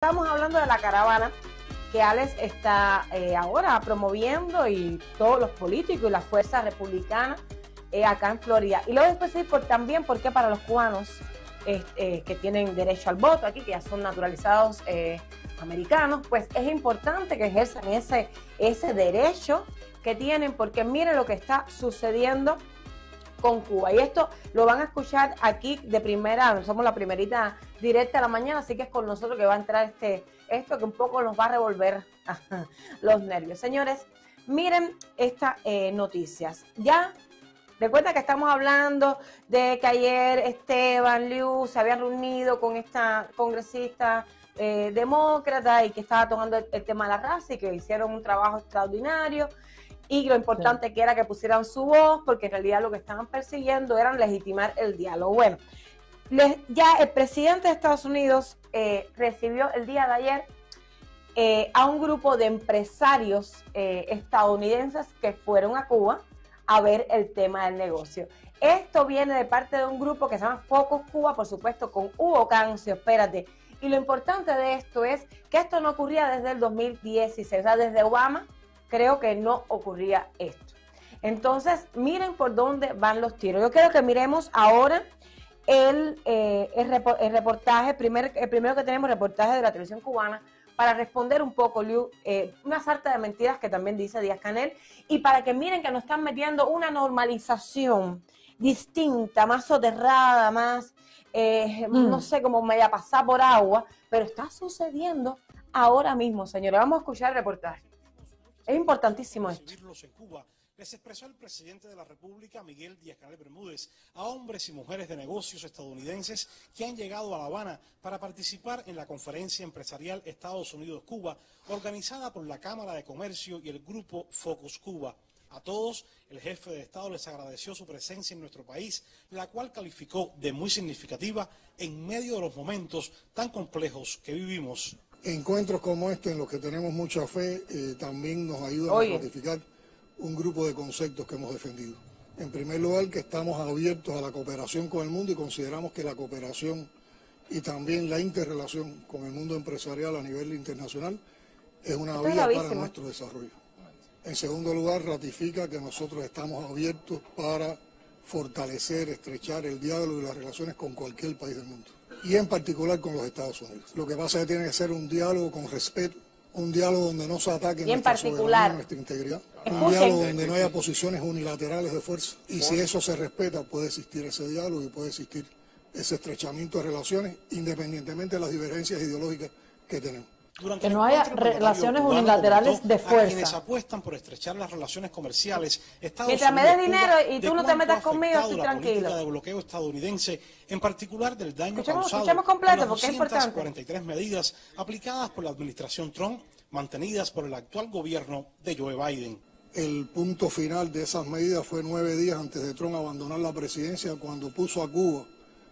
Estamos hablando de la caravana que Alex está ahora promoviendo y todos los políticos y las fuerzas republicanas acá en Florida. Y luego después decir también por qué para los cubanos que tienen derecho al voto aquí, que ya son naturalizados americanos, pues es importante que ejerzan ese derecho que tienen, porque miren lo que está sucediendo con Cuba. Y esto lo van a escuchar aquí de primera, somos la primerita directa de la mañana, así que es con nosotros que va a entrar esto que un poco nos va a revolver los nervios. Señores, miren estas noticias. Ya, recuerda que estamos hablando de que ayer Esteban Liu se había reunido con esta congresista demócrata y que estaba tomando el tema de la raza y que hicieron un trabajo extraordinario. Y lo importante que era que pusieran su voz, porque en realidad lo que estaban persiguiendo era legitimar el diálogo. Bueno, ya el presidente de Estados Unidos recibió el día de ayer a un grupo de empresarios estadounidenses que fueron a Cuba a ver el tema del negocio. Esto viene de parte de un grupo que se llama Focus Cuba, por supuesto, con Hugo Cancio, espérate. Y lo importante de esto es que esto no ocurría desde el 2016, o sea, desde Obama, creo que no ocurría esto. Entonces, miren por dónde van los tiros. Yo quiero que miremos ahora el reportaje, el primero que tenemos, reportaje de la televisión cubana, para responder un poco, Liu, una sarta de mentiras que también dice Díaz-Canel, y para que miren que nos están metiendo una normalización distinta, más soterrada, más, no sé, como media pasada por agua, pero está sucediendo ahora mismo, señores. Vamos a escuchar el reportaje. Es importantísimo esto. En Cuba, les expresó el presidente de la República, Miguel Díaz-Canel Bermúdez, a hombres y mujeres de negocios estadounidenses que han llegado a La Habana para participar en la conferencia empresarial Estados Unidos-Cuba, organizada por la Cámara de Comercio y el grupo Focus Cuba. A todos, el jefe de Estado les agradeció su presencia en nuestro país, la cual calificó de muy significativa en medio de los momentos tan complejos que vivimos. Encuentros como este, en los que tenemos mucha fe, también nos ayudan a ratificar un grupo de conceptos que hemos defendido. En primer lugar, que estamos abiertos a la cooperación con el mundo y consideramos que la cooperación y también la interrelación con el mundo empresarial a nivel internacional es una vía para nuestro desarrollo. En segundo lugar, ratifica que nosotros estamos abiertos para fortalecer, estrechar el diálogo y las relaciones con cualquier país del mundo, y en particular con los Estados Unidos. Lo que pasa es que tiene que ser un diálogo con respeto, un diálogo donde no se ataque nuestra soberanía, nuestra integridad, un diálogo donde no haya posiciones unilaterales de fuerza. Y si eso se respeta, puede existir ese diálogo y puede existir ese estrechamiento de relaciones, independientemente de las divergencias ideológicas que tenemos. Que no haya relaciones unilaterales de fuerza. Quienes apuestan por estrechar las relaciones comerciales, mientras me des dinero y tú no te metas conmigo, estoy tranquilo. La política de bloqueo estadounidense, en particular del daño causado por las 243 medidas aplicadas por la administración Trump, mantenidas por el actual gobierno de Joe Biden. El punto final de esas medidas fue 9 días antes de Trump abandonar la presidencia, cuando puso a Cuba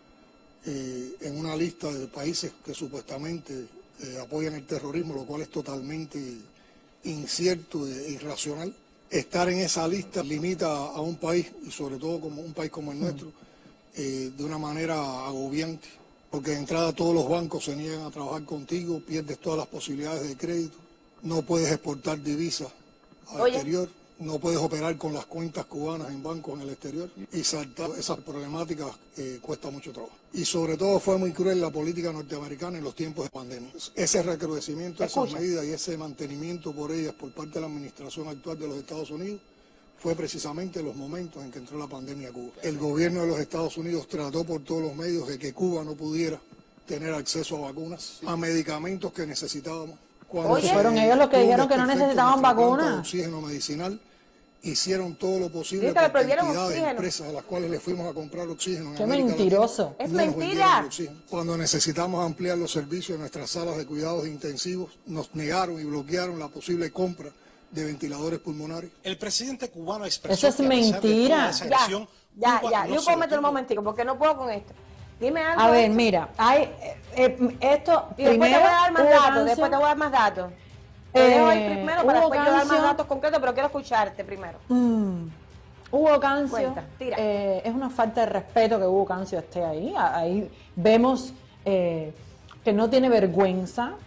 en una lista de países que supuestamente apoyan el terrorismo, lo cual es totalmente incierto e irracional. Estar en esa lista limita a un país, y sobre todo como un país como el nuestro, de una manera agobiante, porque de entrada todos los bancos se niegan a trabajar contigo, pierdes todas las posibilidades de crédito, no puedes exportar divisas al exterior, no puedes operar con las cuentas cubanas en bancos en el exterior, y saltar esas problemáticas cuesta mucho trabajo. Y sobre todo fue muy cruel la política norteamericana en los tiempos de pandemia. Ese recrudecimiento de esas medidas y ese mantenimiento por ellas por parte de la administración actual de los Estados Unidos fue precisamente los momentos en que entró la pandemia a Cuba. El gobierno de los Estados Unidos trató por todos los medios de que Cuba no pudiera tener acceso a vacunas, a medicamentos que necesitábamos. Fueron ellos los que dijeron que no necesitaban vacunas. Oxígeno medicinal. Hicieron todo lo posible para cantidades de empresas a las cuales le fuimos a comprar oxígeno. ¡Qué mentiroso! ¡Es mentira! Cuando necesitamos ampliar los servicios de nuestras salas de cuidados intensivos, nos negaron y bloquearon la posible compra de ventiladores pulmonares. El presidente cubano expresó ¡eso es mentira! Ya, yo puedo meter un momentico porque no puedo con esto. Dime algo. A ver, mira, hay esto. Y después te voy a dar más datos, después te voy a dar más datos. Te dejo ahí primero para después yo dar más datos concretos, pero quiero escucharte primero. Hugo Cancio, es una falta de respeto que Hugo Cancio esté ahí. Ahí vemos que no tiene vergüenza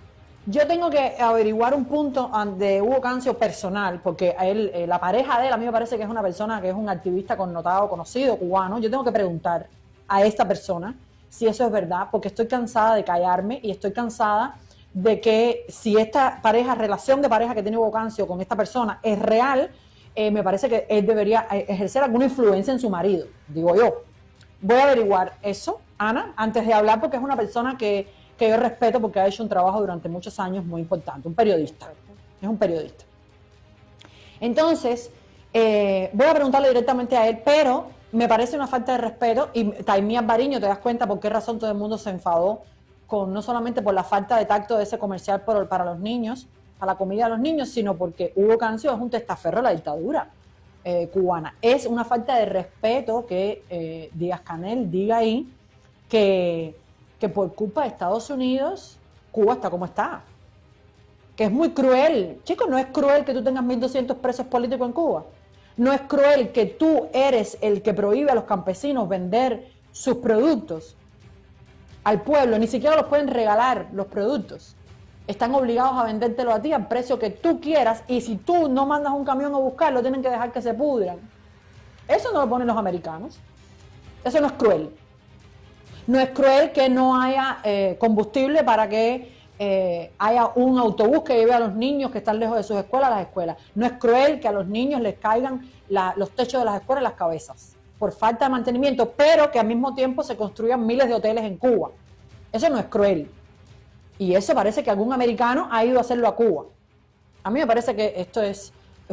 Yo tengo que averiguar un punto de Hugo Cancio personal, porque a él, la pareja de él, a mí me parece que es una persona que es un activista connotado, conocido, cubano. Yo tengo que preguntar a esta persona si eso es verdad, porque estoy cansada de callarme y estoy cansada de que si esta relación de pareja que tiene Hugo Cancio con esta persona es real, me parece que él debería ejercer alguna influencia en su marido, digo yo. Voy a averiguar eso, Ana, antes de hablar, porque es una persona que yo respeto porque ha hecho un trabajo durante muchos años muy importante, un periodista, es un periodista. Entonces, voy a preguntarle directamente a él, pero me parece una falta de respeto, y Taimí Alvariño, te das cuenta por qué razón todo el mundo se enfadó, no solamente por la falta de tacto de ese comercial para los niños, para la comida de los niños, sino porque Hugo Cancio es un testaferro de la dictadura cubana. Es una falta de respeto que Díaz-Canel diga ahí que por culpa de Estados Unidos Cuba está como está, que es muy cruel. Chicos, no es cruel que tú tengas 1.200 presos políticos en Cuba, no es cruel que tú eres el que prohíbe a los campesinos vender sus productos al pueblo, ni siquiera los pueden regalar los productos, están obligados a vendértelo a ti al precio que tú quieras, y si tú no mandas un camión a buscarlo, tienen que dejar que se pudran. Eso no lo ponen los americanos, eso no es cruel. No es cruel que no haya combustible para que haya un autobús que lleve a los niños que están lejos de sus escuelas a las escuelas. No es cruel que a los niños les caigan los techos de las escuelas en las cabezas por falta de mantenimiento, pero que al mismo tiempo se construyan miles de hoteles en Cuba. Eso no es cruel. Y eso parece que algún americano ha ido a hacerlo a Cuba. A mí me parece que esto es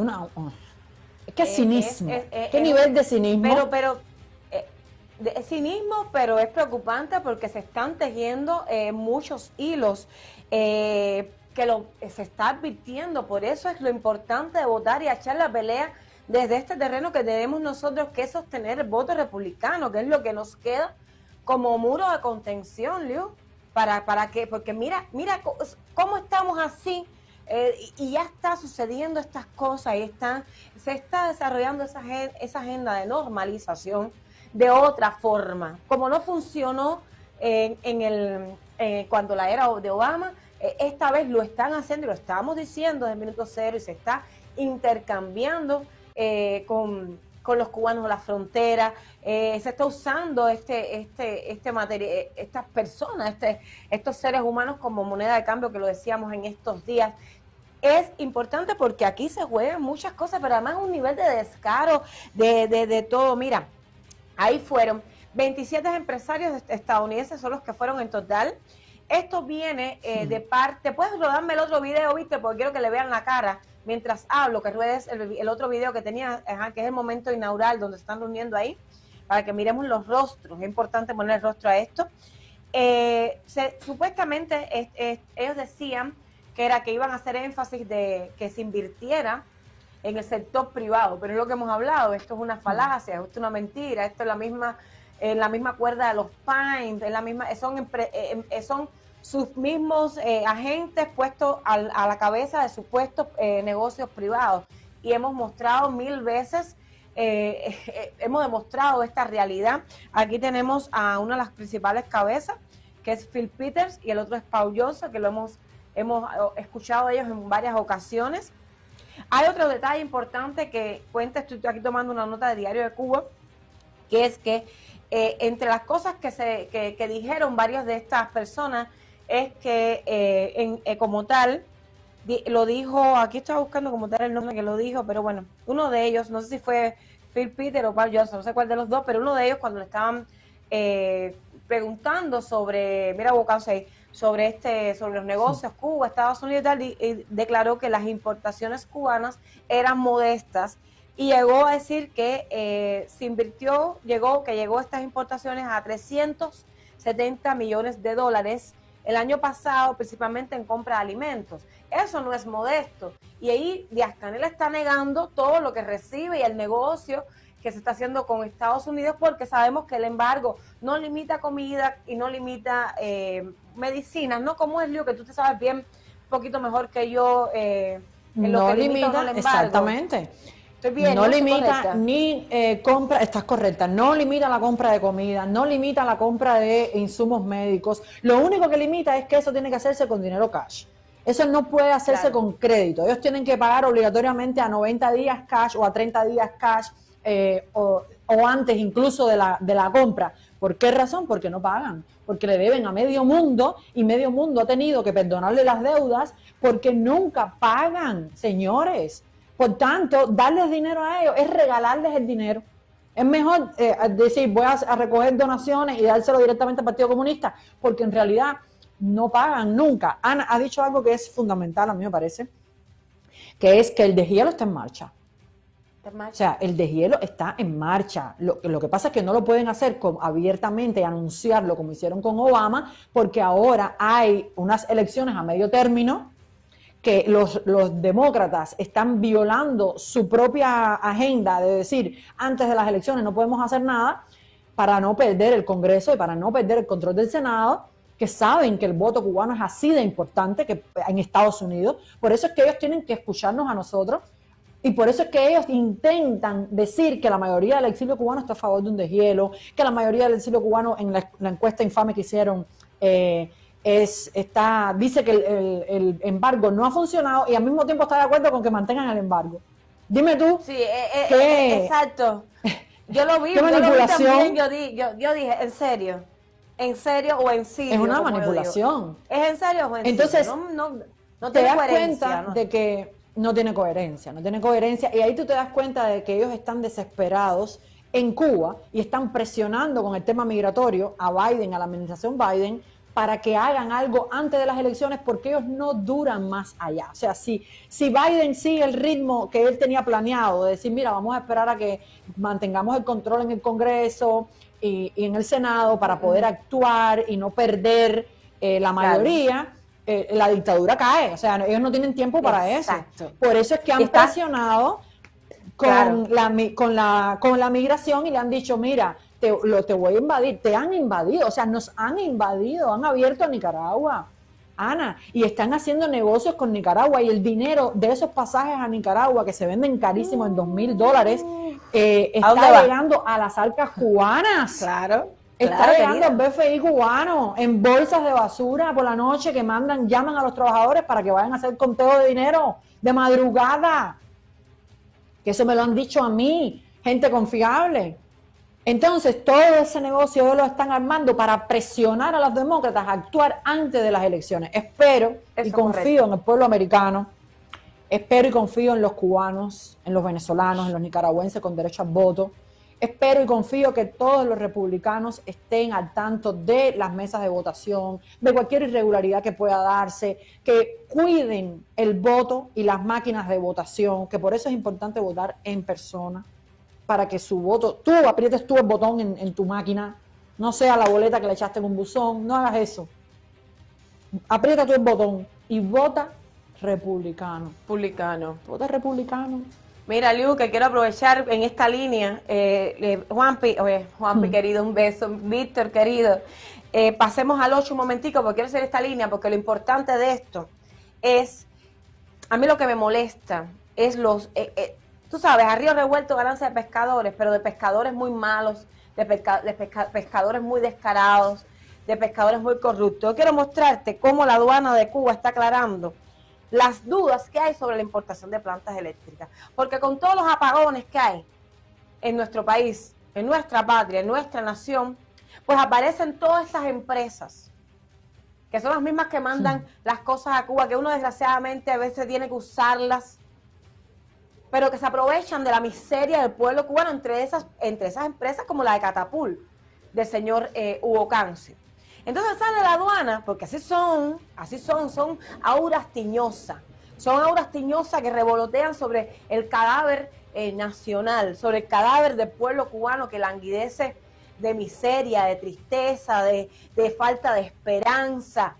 cinismo. ¿Qué nivel de cinismo? De cinismo, pero es preocupante porque se están tejiendo muchos hilos se está advirtiendo. Por eso es lo importante de votar y echar la pelea desde este terreno que tenemos nosotros que sostener el voto republicano, que es lo que nos queda como muro de contención, Liu, para que, porque mira cómo estamos así, y ya está sucediendo estas cosas y se está desarrollando esa agenda de normalización de otra forma, como no funcionó cuando la era de Obama. Esta vez lo están haciendo y lo estamos diciendo desde el minuto cero, y se está intercambiando con los cubanos en la frontera, se está usando estas personas, estos seres humanos como moneda de cambio, que lo decíamos en estos días. Es importante porque aquí se juegan muchas cosas, pero además un nivel de descaro de todo. Mira, ahí fueron 27 empresarios estadounidenses, son los que fueron en total. Esto viene de parte, puedes rodarme el otro video, ¿viste? Porque quiero que le vean la cara mientras hablo, que ruedes el otro video que tenía, que es el momento inaugural donde se están reuniendo ahí, para que miremos los rostros. Es importante poner el rostro a esto. Supuestamente ellos decían que iban a hacer énfasis de que se invirtiera en el sector privado, pero es lo que hemos hablado, esto es una falacia, esto es una mentira, esto es en la misma cuerda de los Pines, son sus mismos agentes puestos a la cabeza de supuestos negocios privados, y hemos mostrado 1000 veces, hemos demostrado esta realidad. Aquí tenemos a una de las principales cabezas, que es Phil Peters, y el otro es Paul Johnson, que lo hemos escuchado ellos en varias ocasiones. Hay otro detalle importante que cuenta, estoy aquí tomando una nota de Diario de Cuba, que es que entre las cosas que dijeron varias de estas personas es que como tal, lo dijo, aquí estaba buscando como tal el nombre que lo dijo, pero bueno, uno de ellos, no sé si fue Phil Peters o Paul Johnson, no sé cuál de los dos, pero uno de ellos cuando le estaban preguntando sobre, mira, Bocansey, sobre los negocios Cuba, Estados Unidos y tal, y declaró que las importaciones cubanas eran modestas, y llegó a decir que llegó estas importaciones a 370 millones de dólares el año pasado, principalmente en compra de alimentos. Eso no es modesto, y ahí Díaz-Canel está negando todo lo que recibe y el negocio que se está haciendo con Estados Unidos, porque sabemos que el embargo no limita comida y no limita medicinas, ¿no? Como es, Lío, que tú te sabes bien, un poquito mejor que yo, no limita, exactamente. Estoy bien, no limita ni compra, estás correcta, no limita la compra de comida, no limita la compra de insumos médicos. Lo único que limita es que eso tiene que hacerse con dinero cash. Eso no puede hacerse Claro. con crédito. Ellos tienen que pagar obligatoriamente a 90 días cash o a 30 días cash o antes incluso de la compra. ¿Por qué razón? Porque no pagan. Porque le deben a medio mundo y medio mundo ha tenido que perdonarle las deudas porque nunca pagan, señores. Por tanto, darles dinero a ellos es regalarles el dinero. Es mejor decir, voy a recoger donaciones y dárselo directamente al Partido Comunista, porque en realidad no pagan nunca. Ana ha dicho algo que es fundamental, a mí me parece, que es que el deshielo está en marcha. O sea, el deshielo está en marcha. Lo que pasa es que no lo pueden hacer abiertamente y anunciarlo como hicieron con Obama, porque ahora hay unas elecciones a medio término que los demócratas están violando su propia agenda de decir, antes de las elecciones no podemos hacer nada para no perder el Congreso y para no perder el control del Senado, que saben que el voto cubano es así de importante que en Estados Unidos. Por eso es que ellos tienen que escucharnos a nosotros y por eso es que ellos intentan decir que la mayoría del exilio cubano está a favor de un deshielo, que la mayoría del exilio cubano en la encuesta infame que hicieron dice que el embargo no ha funcionado y al mismo tiempo está de acuerdo con que mantengan el embargo. Dime tú. Sí, ¿qué? exacto. Yo lo vi, ¿Qué manipulación? yo dije, ¿en serio? ¿En serio o en serio? Es una manipulación. ¿Es en serio o en Entonces, serio? No te tiene das coherencia, cuenta ¿no? de que no tiene coherencia y ahí tú te das cuenta de que ellos están desesperados en Cuba y están presionando con el tema migratorio a Biden, a la administración Biden, para que hagan algo antes de las elecciones porque ellos no duran más allá. O sea, si Biden sigue el ritmo que él tenía planeado, de decir, mira, vamos a esperar a que mantengamos el control en el Congreso y en el Senado para poder actuar y no perder la mayoría, la dictadura cae. O sea, ellos no tienen tiempo para Exacto. eso. Por eso es que han presionado con la migración y le han dicho, mira, te voy a invadir, te han invadido, o sea, nos han invadido, han abierto a Nicaragua, Ana, y están haciendo negocios con Nicaragua y el dinero de esos pasajes a Nicaragua que se venden carísimos en $2,000 está llegando a las arcas cubanas. Claro. Está llegando al BFI cubano en bolsas de basura por la noche que llaman a los trabajadores para que vayan a hacer conteo de dinero de madrugada. Que eso me lo han dicho a mí, gente confiable. Entonces, todo ese negocio ellos lo están armando para presionar a los demócratas a actuar antes de las elecciones. Espero y confío en el pueblo americano, espero y confío en los cubanos, en los venezolanos, en los nicaragüenses con derecho al voto. Espero y confío que todos los republicanos estén al tanto de las mesas de votación, de cualquier irregularidad que pueda darse, que cuiden el voto y las máquinas de votación, que por eso es importante votar en persona, para que su voto, tú aprietes tú el botón en tu máquina, no sea la boleta que le echaste en un buzón, no hagas eso. Aprieta tú el botón y vota republicano. Vota republicano. Mira, Liu, que quiero aprovechar en esta línea, Juanpi, querido, un beso, Víctor, querido, pasemos al 8 un momentico, porque quiero hacer esta línea, porque lo importante de esto es, a mí lo que me molesta es tú sabes, a río revuelto ganancia de pescadores, pero de pescadores muy malos, de pescadores muy descarados, de pescadores muy corruptos. Yo quiero mostrarte cómo la aduana de Cuba está aclarando las dudas que hay sobre la importación de plantas eléctricas. Porque con todos los apagones que hay en nuestro país, en nuestra patria, en nuestra nación, pues aparecen todas estas empresas, que son las mismas que mandan las cosas a Cuba, que uno desgraciadamente a veces tiene que usarlas, pero que se aprovechan de la miseria del pueblo cubano, entre esas empresas como la de Catapult, del señor Hugo Cancio. Entonces sale la aduana, porque son auras tiñosas. Son auras tiñosas que revolotean sobre el cadáver nacional, sobre el cadáver del pueblo cubano que languidece de miseria, de tristeza, de falta de esperanza.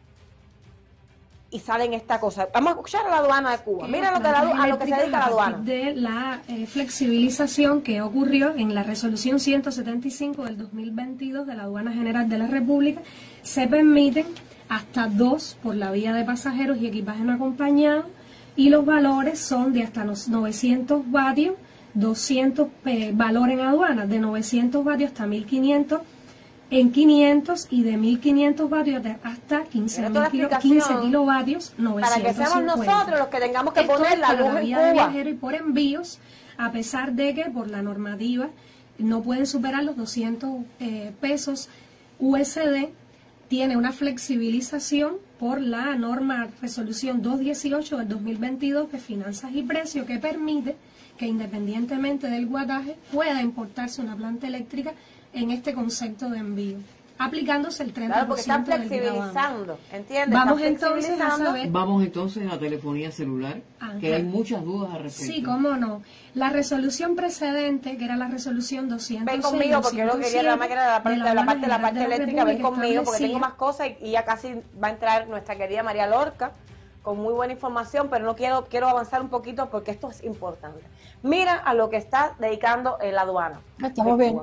Y salen esta cosa. Vamos a escuchar a la aduana de Cuba. Mira a lo que se dedica la aduana. De la flexibilización que ocurrió en la resolución 175 del 2022 de la Aduana General de la República, se permiten hasta 2 por la vía de pasajeros y equipaje no acompañado, y los valores son de hasta los 900 vatios, 200 valor en aduana, de 900 vatios hasta 1500 en 500 y de 1500 vatios hasta 15 kilovatios 950. Para que seamos nosotros los que tengamos que Esto poner es la para luz la en vía de Cuba. viajero y por envíos, a pesar de que por la normativa no pueden superar los 200 pesos USD, tiene una flexibilización por la norma resolución 218 del 2022 de finanzas y precios, que permite que independientemente del guataje pueda importarse una planta eléctrica en este concepto de envío, aplicándose el 30% Claro, porque están del gravamen. flexibilizando, ¿entiendes? Vamos Están entonces a flexibilizando. saber. Vamos entonces a telefonía celular, que hay muchas dudas al respecto. Sí, cómo no. La resolución precedente, que era la resolución 206, Ven conmigo porque yo lo quería nada más que era la parte eléctrica. Ven conmigo porque tengo más cosas y ya casi va a entrar nuestra querida María Lorca con muy buena información, pero no quiero avanzar un poquito porque esto es importante. Mira a lo que está dedicando la aduana. Estamos bien.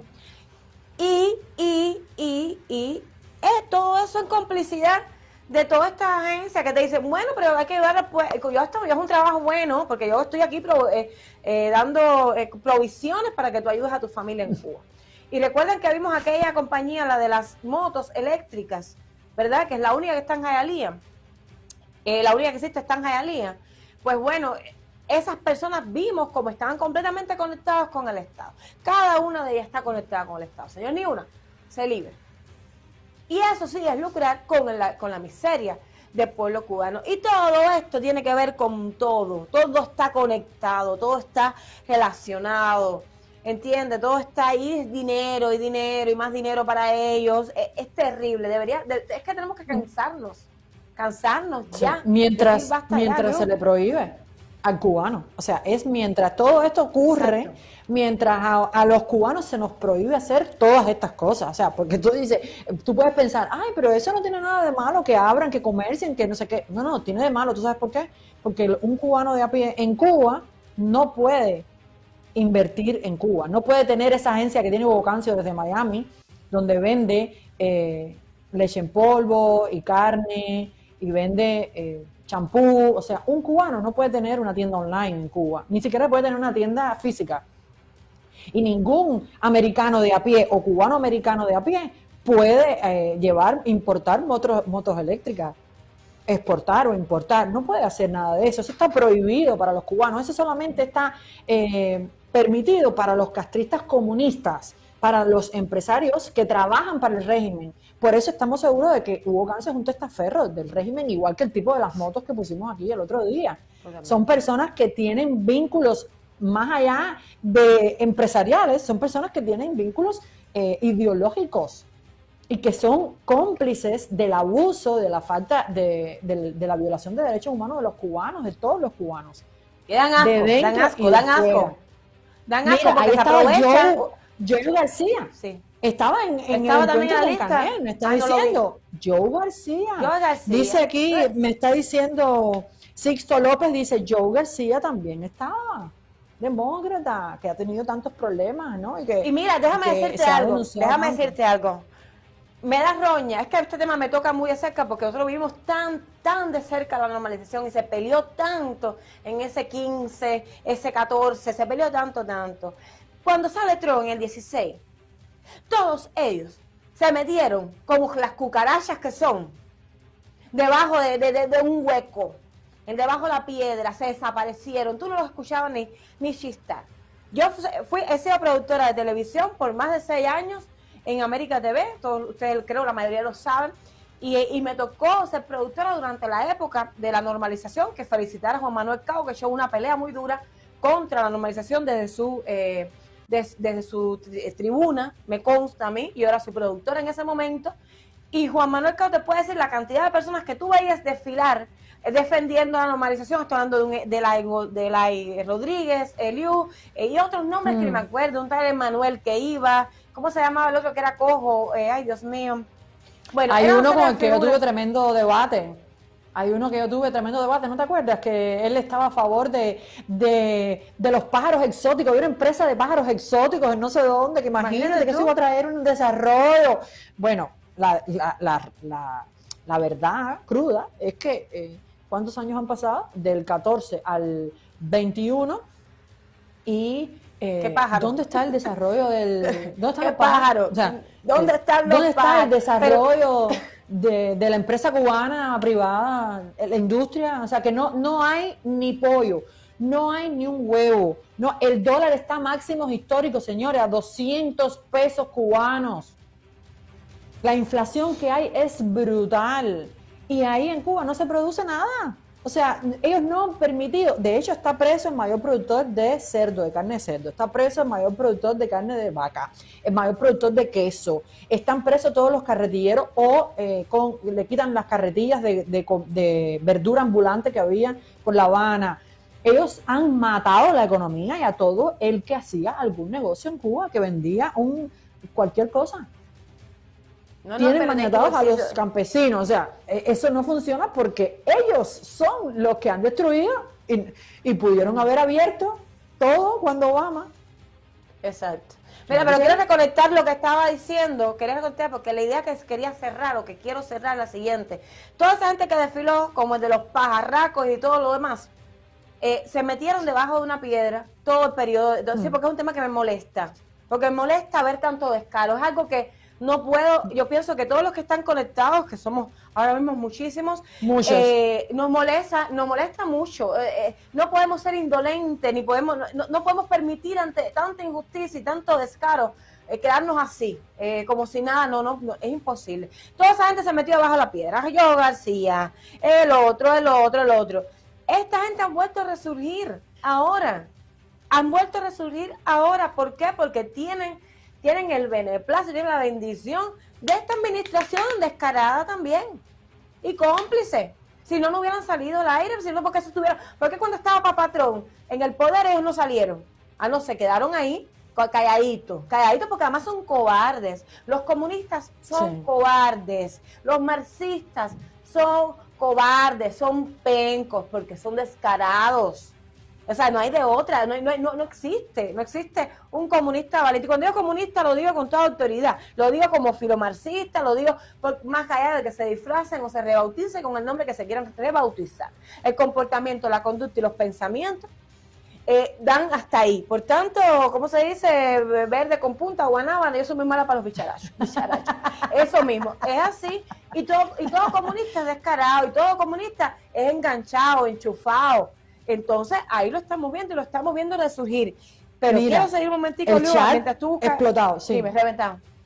Todo eso en complicidad de toda esta agencia que te dice, bueno, pero hay que ayudar, pues, yo es un trabajo bueno, porque yo estoy aquí dando provisiones para que tú ayudes a tu familia en Cuba. Y recuerden que vimos aquella compañía, la de las motos eléctricas, ¿verdad? Que es la única que está en Hialeah. La única que existe está en Hialeah. Pues bueno, esas personas vimos como estaban completamente conectados con el Estado. Cada una de ellas está conectada con el Estado. Señor, ni una se libre. Y eso sí es lucrar con la miseria del pueblo cubano. Y todo esto tiene que ver con todo. Todo está conectado, todo está relacionado. ¿Entiende? Todo está ahí, es dinero y más dinero para ellos. Es terrible. Es que tenemos que cansarnos ya. Mientras ya, se le prohíbe al cubano. O sea, es mientras todo esto ocurre, exacto, mientras a los cubanos se nos prohíbe hacer todas estas cosas. O sea, porque tú dices, tú puedes pensar, ay, pero eso no tiene nada de malo, que abran, que comercien, que no sé qué. No, tiene de malo. ¿Tú sabes por qué? Porque un cubano de a pie en Cuba no puede invertir en Cuba. No puede tener esa agencia que tiene Hugo Cancio desde Miami, donde vende leche en polvo y carne y vende champú. O sea, un cubano no puede tener una tienda online en Cuba, ni siquiera puede tener una tienda física. Y ningún americano de a pie o cubano americano de a pie puede importar motos eléctricas, exportar o importar. No puede hacer nada de eso. Eso está prohibido para los cubanos. Eso solamente está permitido para los castristas comunistas, para los empresarios que trabajan para el régimen. Por eso estamos seguros de que Hugo Cancio es un testaferro del régimen, igual que el tipo de las motos que pusimos aquí el otro día. Son personas que tienen vínculos más allá de empresariales, son personas que tienen vínculos ideológicos y que son cómplices del abuso, de la falta, de la violación de derechos humanos de los cubanos, de todos los cubanos. Y dan asco, dan asco. Mira, ahí estaba Joe García. Sí. Estaba en el también en la lista. Me está diciendo Joe García. Dice aquí, me está diciendo Sixto López, dice Joe García también estaba demócrata, que ha tenido tantos problemas, ¿no? Y mira, déjame decirte algo. Me da roña, es que este tema me toca muy de cerca porque nosotros vivimos tan de cerca la normalización y se peleó tanto en ese 15, ese 14, se peleó tanto. Cuando sale Trump en el 16, todos ellos se metieron como las cucarachas que son debajo de un hueco, debajo de la piedra, se desaparecieron. Tú no los escuchabas ni chistar. Yo he sido productora de televisión por más de 6 años en América TV, todos ustedes creo la mayoría lo saben, y me tocó ser productora durante la época de la normalización, que felicitar a Juan Manuel Cao, que echó una pelea muy dura contra la normalización desde su tribuna, me consta a mí, yo era su productora en ese momento, y Juan Manuel Cao te puede decir la cantidad de personas que tú veías desfilar defendiendo la normalización. Estoy hablando de la Rodríguez, Eliú, y otros nombres que me acuerdo, un tal Emanuel que iba, ¿cómo se llamaba el otro que era cojo? Ay, Dios mío. Bueno, hay uno con el que yo tuve tremendo debate. ¿No te acuerdas? Que él estaba a favor de los pájaros exóticos. Había una empresa de pájaros exóticos en no sé dónde, que imagínate que eso iba a traer un desarrollo. Bueno, la verdad cruda es que ¿cuántos años han pasado? Del 14 al 21 y ¿Qué pájaro? ¿Dónde está el desarrollo del... ¿Dónde están ¿Qué los pájaros? pájaro? O sea, ¿Dónde están los ¿dónde está pájaros? el desarrollo de la empresa cubana privada, la industria? O sea, que no hay ni pollo, no hay ni un huevo. No, el dólar está a máximos históricos, señores, a 200 pesos cubanos. La inflación que hay es brutal. Y ahí en Cuba no se produce nada. O sea, ellos no han permitido, de hecho está preso el mayor productor de cerdo, de carne de cerdo, está preso el mayor productor de carne de vaca, el mayor productor de queso, están presos todos los carretilleros o le quitan las carretillas de verdura ambulante que había por La Habana. Ellos han matado la economía y a todo el que hacía algún negocio en Cuba, que vendía cualquier cosa. Tienen maniatados a los campesinos, o sea, eso no funciona porque ellos son los que han destruido y pudieron haber abierto todo cuando Obama. Exacto. Mira, pero quiero reconectar lo que estaba diciendo, quería reconectar porque la idea que quería cerrar o que quiero cerrar es la siguiente. Toda esa gente que desfiló, como el de los pajarracos y todo lo demás, se metieron debajo de una piedra todo el periodo, sí, porque es un tema que me molesta, porque me molesta ver tanto descaro, es algo que no puedo, yo pienso que todos los que están conectados, que somos ahora mismo muchísimos, nos molesta mucho. No podemos ser indolentes, ni podemos, no podemos permitir ante tanta injusticia y tanto descaro quedarnos así, como si nada, no, es imposible. Toda esa gente se metió debajo de la piedra, yo García, el otro. Esta gente han vuelto a resurgir ahora, ¿por qué? Porque tienen el beneplácito, tienen la bendición de esta administración descarada también y cómplice. Si no hubieran salido al aire, sino porque se estuvieron, porque cuando estaba Papatrón en el poder ellos no salieron, no, se quedaron ahí calladitos, porque además son cobardes. Los comunistas son cobardes, los marxistas son cobardes, son pencos, porque son descarados. O sea, no hay de otra, no existe un comunista valiente. Cuando digo comunista lo digo con toda autoridad, lo digo como filomarxista, lo digo más allá de que se disfracen o se rebauticen con el nombre que se quieran rebautizar. El comportamiento, la conducta y los pensamientos dan hasta ahí. Por tanto, ¿cómo se dice? Verde con punta, guanábana, yo soy muy mala para los bicharachos. Eso mismo, es así. Y todo comunista es descarado, y todo comunista es enganchado, enchufado. Entonces, ahí lo estamos viendo y lo estamos viendo resurgir. Pero mira, quiero seguir un momentico, el Luis, chat mientras tú buscas. Explotado, sí. Sí, me reventado.